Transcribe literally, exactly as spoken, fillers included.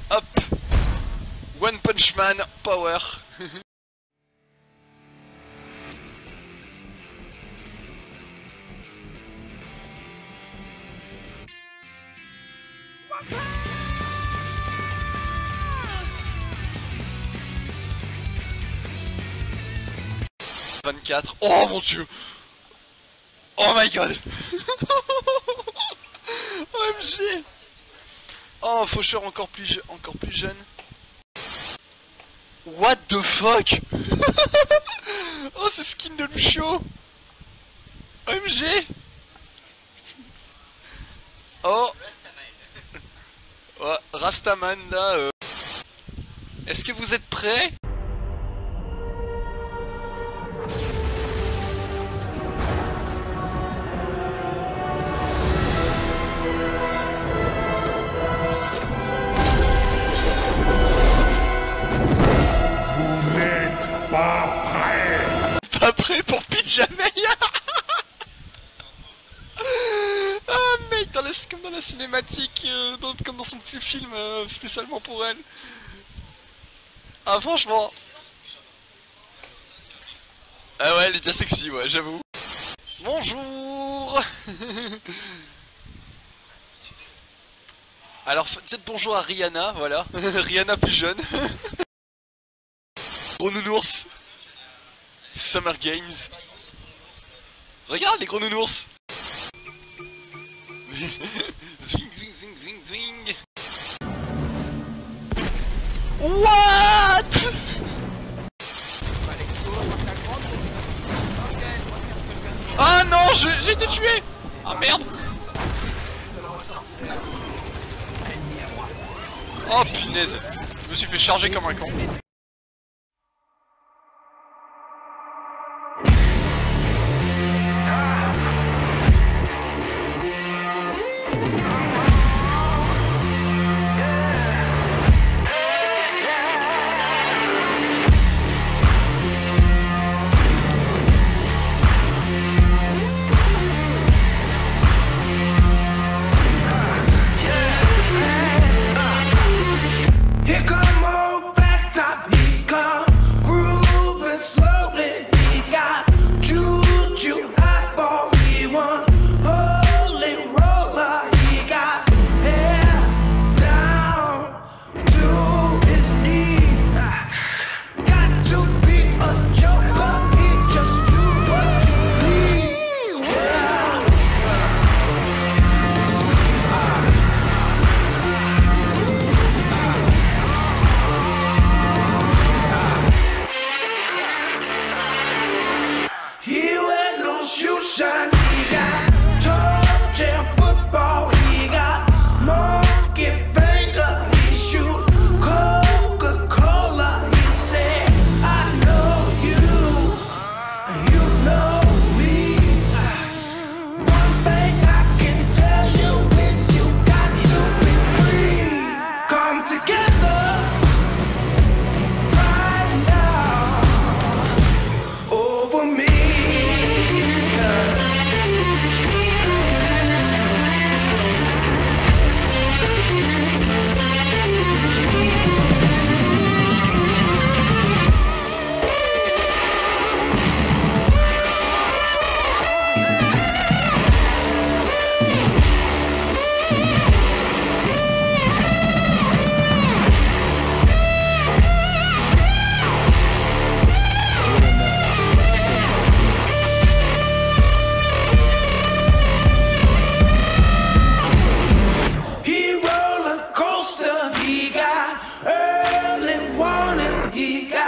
Hop. One Punch Man Power. vingt-quatre. Oh mon dieu. Oh my god. O M G. Oh, faucheur encore plus, je encore plus jeune. What the fuck. Oh, c'est skin de Lucio. O M G. Oh. Ouais, Rastaman là. Euh... Est-ce que vous êtes prêts? Pas prêt. Pas prêt pour Pyjamaya. Ah mec, dans la, comme dans la cinématique, euh, dans, comme dans son petit film euh, spécialement pour elle. Ah franchement. Ah ouais, elle est bien sexy, ouais, j'avoue. Bonjour. Alors dites bonjour à Rihanna, voilà. Rihanna plus jeune. Gros nounours. Summer Games. Regarde les gros nounours. Zwing zwing zwing zwing zwing. What? Ah non, j'ai été tué. Ah merde. Oh punaise. Je me suis fait charger comme un con. He got